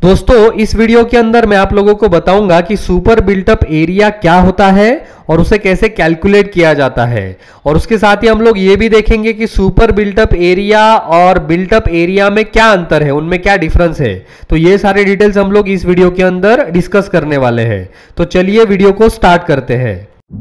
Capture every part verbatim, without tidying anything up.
दोस्तों इस वीडियो के अंदर मैं आप लोगों को बताऊंगा कि सुपर बिल्टअप एरिया क्या होता है और उसे कैसे कैलकुलेट किया जाता है। और उसके साथ ही हम लोग ये भी देखेंगे कि सुपर बिल्टअप एरिया और बिल्टअप एरिया में क्या अंतर है, उनमें क्या डिफरेंस है। तो ये सारे डिटेल्स हम लोग इस वीडियो के अंदर डिस्कस करने वाले हैं। तो चलिए वीडियो को स्टार्ट करते हैं।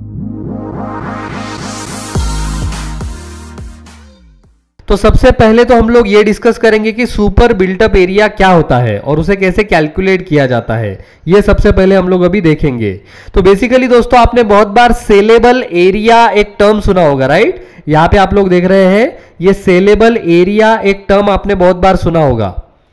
तो सबसे पहले तो हम लोग ये डिस्कस करेंगे कि सुपर बिल्टअप एरिया क्या होता है और उसे कैसे कैलकुलेट किया जाता है। ये सबसे पहले हम लोग अभी देखेंगे। तो बेसिकली दोस्तों आपने बहुत बार सेलेबल एरिया एक टर्म सुना होगा, राइट। यहाँ पे आप लोग देख रहे हैं ये सेलेबल एरिया एक टर्म आपने बहुत बार सुना होगा।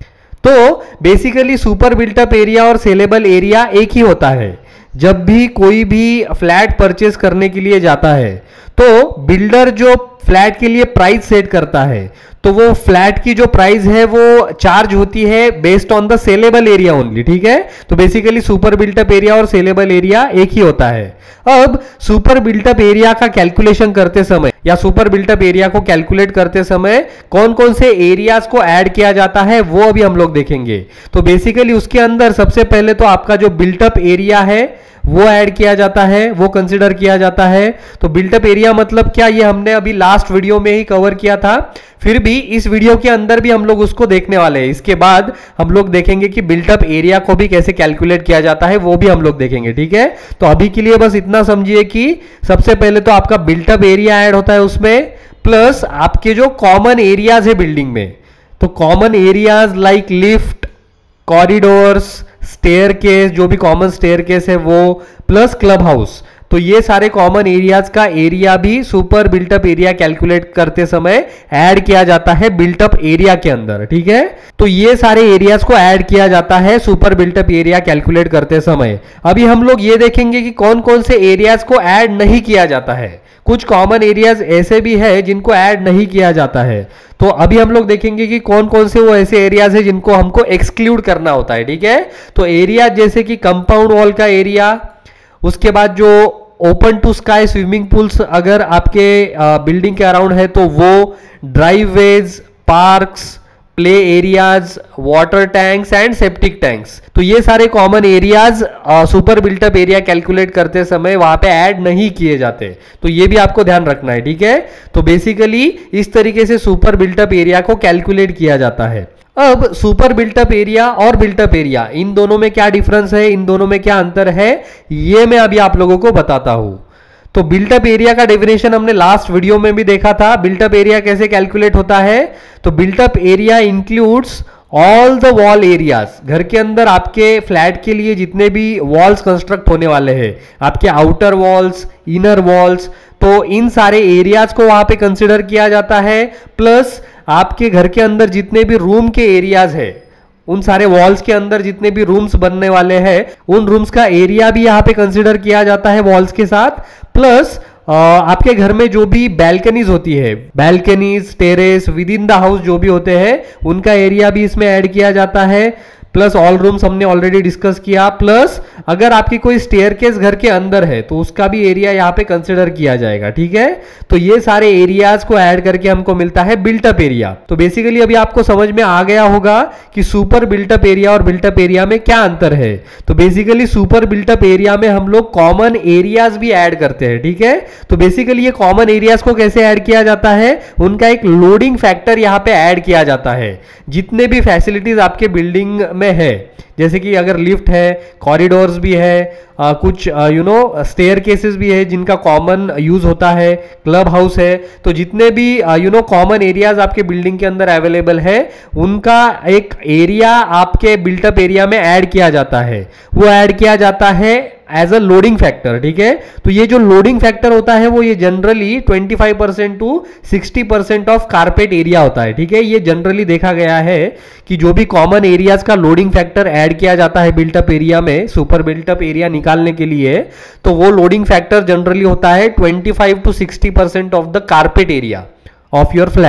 तो बेसिकली सुपर बिल्टअप एरिया और सेलेबल एरिया एक ही होता है। जब भी कोई भी फ्लैट परचेस करने के लिए जाता है तो बिल्डर जो फ्लैट के लिए प्राइस सेट करता है तो वो फ्लैट की जो प्राइस है वो चार्ज होती है based on the saleable area only, ठीक है। तो बेसिकली सुपर बिल्टअप एरिया और सेलेबल एरिया एक ही होता है। अब सुपर बिल्टअप एरिया का कैलकुलेशन करते समय या सुपर बिल्टअप एरिया को कैलकुलेट करते समय कौन कौन से एरियाज को ऐड किया जाता है वो अभी हम लोग देखेंगे। तो बेसिकली उसके अंदर सबसे पहले तो आपका जो बिल्टअप एरिया है वो ऐड किया जाता है, वो कंसीडर किया जाता है। तो बिल्टअप एरिया मतलब क्या, ये हमने अभी लास्ट वीडियो में ही कवर किया था, फिर भी इस वीडियो के अंदर भी हम लोग उसको देखने वाले हैं। इसके बाद हम लोग देखेंगे कि बिल्टअप एरिया को भी कैसे कैलकुलेट किया जाता है, वो भी हम लोग देखेंगे, ठीक है। तो अभी के लिए बस इतना समझिए कि सबसे पहले तो आपका बिल्टअप एरिया ऐड होता है उसमें, प्लस आपके जो कॉमन एरियाज है बिल्डिंग में। तो common areas like lift, corridors, staircase, जो भी कॉमन स्टेयर केस है वो, प्लस क्लब हाउस। तो ये सारे कॉमन एरियाज का एरिया भी सुपर बिल्टअप एरिया कैलकुलेट करते समय ऐड किया जाता है बिल्टअप एरिया के अंदर, ठीक है। तो ये सारे एरियाज को ऐड किया जाता है सुपर बिल्टअप एरिया कैलकुलेट करते समय। अभी हम लोग ये देखेंगे कि कौन कौन से एरियाज को ऐड नहीं किया जाता है। कुछ कॉमन एरियाज ऐसे भी है जिनको ऐड नहीं किया जाता है। तो अभी हम लोग देखेंगे कि कौन कौन से वो ऐसे एरियाज है जिनको हमको एक्सक्लूड करना होता है, ठीक है। तो एरिया जैसे कि कंपाउंड वॉल का एरिया, उसके बाद जो open to sky swimming pools अगर आपके बिल्डिंग के अराउंड है तो वो, driveways, parks, play areas, water tanks and septic tanks. तो ये सारे common areas super built up area calculate करते समय वहां पे ऐड नहीं किए जाते। तो ये भी आपको ध्यान रखना है, ठीक है। तो बेसिकली इस तरीके से सुपर बिल्टअप एरिया को कैलकुलेट किया जाता है। अब सुपर बिल्टअप एरिया और बिल्टअप एरिया इन दोनों में क्या डिफरेंस है, इन दोनों में क्या अंतर है, ये मैं अभी आप लोगों को बताता हूं। तो बिल्टअप एरिया का डेफिनेशन हमने लास्ट वीडियो में भी देखा था। बिल्टअप एरिया कैसे कैलकुलेट होता है, तो built up area includes all the wall areas. घर के अंदर आपके फ्लैट के लिए जितने भी वॉल्स कंस्ट्रक्ट होने वाले हैं, आपके आउटर वॉल्स, इनर वॉल्स, तो इन सारे एरियाज को वहां पे कंसिडर किया जाता है। प्लस आपके घर के अंदर जितने भी रूम के एरियाज है, उन सारे वॉल्स के अंदर जितने भी रूम्स बनने वाले हैं, उन रूम्स का एरिया भी यहाँ पे कंसिडर किया जाता है वॉल्स के साथ। प्लस आपके घर में जो भी बैल्कनीज होती है, balconies, terrace, within the house जो भी होते हैं, उनका एरिया भी इसमें ऐड किया जाता है। प्लस ऑल रूम्स हमने ऑलरेडी डिस्कस किया। प्लस अगर आपकी कोई स्टेयरकेस घर के अंदर है तो उसका भी एरिया यहाँ पे कंसिडर किया जाएगा, ठीक है। तो ये सारे एरियाज को ऐड करके हमको मिलता है बिल्टअप एरिया। तो बेसिकली अभी आपको समझ में आ गया होगा कि सुपर बिल्टअप एरिया और बिल्टअप एरिया में क्या अंतर है। तो बेसिकली सुपर बिल्टअप एरिया में हम लोग कॉमन एरियाज भी ऐड करते हैं, ठीक है। तो बेसिकली ये कॉमन एरियाज को कैसे ऐड किया जाता है, उनका एक लोडिंग फैक्टर यहाँ पे ऐड किया जाता है। जितने भी फैसिलिटीज आपके बिल्डिंग में है, जैसे कि अगर लिफ्ट है, कॉरिडोर्स भी है, आ, कुछ यू नो स्टेयर केसेस भी है जिनका कॉमन यूज होता है, क्लब हाउस है, तो जितने भी यू नो कॉमन एरियाज आपके बिल्डिंग के अंदर अवेलेबल है उनका एक एरिया आपके बिल्टअप एरिया में ऐड किया जाता है। वो ऐड किया जाता है एज अ लोडिंग फैक्टर, ठीक है। तो ये जो लोडिंग फैक्टर होता है वो ये जनरली पच्चीस परसेंट टू साठ परसेंट ऑफ कारपेट एरिया होता है, ठीक है। ये जनरली देखा गया है कि जो भी कॉमन एरियाज का लोडिंग फैक्टर ऐड किया जाता है बिल्टअप एरिया में सुपर बिल्टअप एरिया निकालने के लिए, तो वो लोडिंग फैक्टर जनरली होता है पच्चीस टू साठ percent of the carpet area of your flat.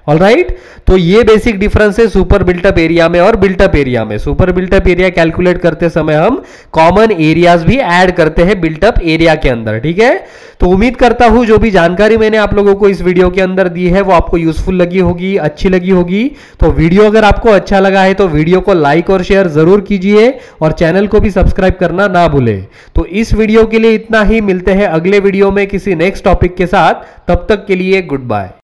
Alright, तो ये बेसिक डिफरेंस है सुपर बिल्टअप एरिया में और बिल्टअप एरिया में। सुपर बिल्टअप एरिया कैलकुलेट करते समय हम कॉमन एरियाज भी ऐड करते हैं बिल्टअप एरिया के अंदर, ठीक है। तो उम्मीद करता हूं जो भी जानकारी मैंने आप लोगों को इस वीडियो के अंदर दी है वो आपको यूजफुल लगी होगी, अच्छी लगी होगी। तो वीडियो अगर आपको अच्छा लगा है तो वीडियो को लाइक और शेयर जरूर कीजिए और चैनल को भी सब्सक्राइब करना ना भूलें। तो इस वीडियो के लिए इतना ही, मिलते हैं अगले वीडियो में किसी नेक्स्ट टॉपिक के साथ, तब तक के लिए गुड बाय।